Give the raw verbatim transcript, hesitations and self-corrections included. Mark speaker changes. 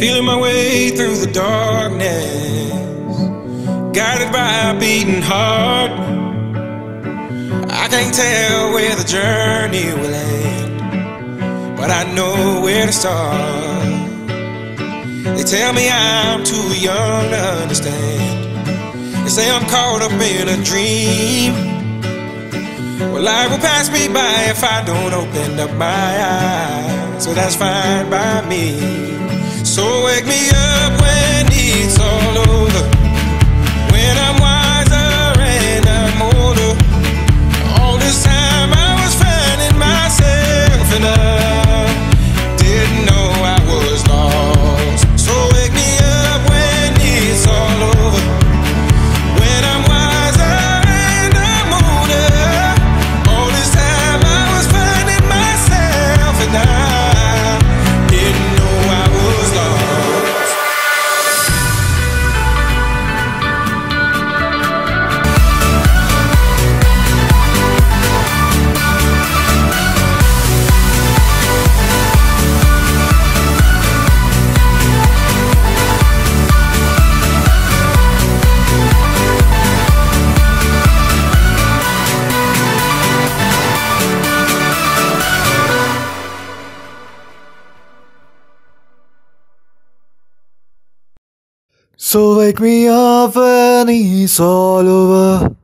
Speaker 1: Feeling my way through the darkness, guided by a beating heart. I can't tell where the journey will end, but I know where to start. They tell me I'm too young to understand. They say I'm caught up in a dream. Well, life will pass me by if I don't open up my eyes, so that's fine by me. So wake me up when it's all over, when I'm wiser and I'm older. All this time I was finding myself and I didn't know I was lost. So wake me up when it's all over, when I'm wiser and I'm older. All this time I was finding myself and I didn't know I was lost.
Speaker 2: So wake me up when it's all over,